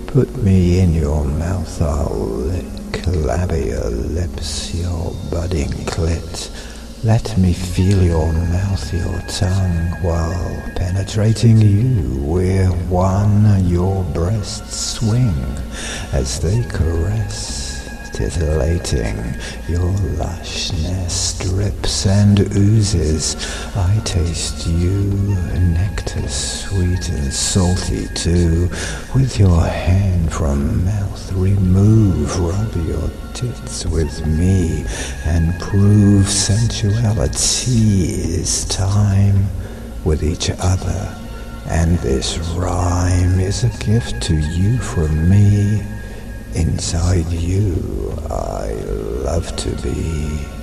Put me in your mouth, I'll lick, lab your lips, your budding clit. Let me feel your mouth, your tongue, while penetrating you, we're one. Your breasts swing as they caress, titillating. Your lushness drips and oozes. I taste you, nectar sweet and salty too. With your hand from mouth remove, rub your tits with me and prove sensuality is time with each other. And this rhyme is a gift to you from me. Inside you I love to be.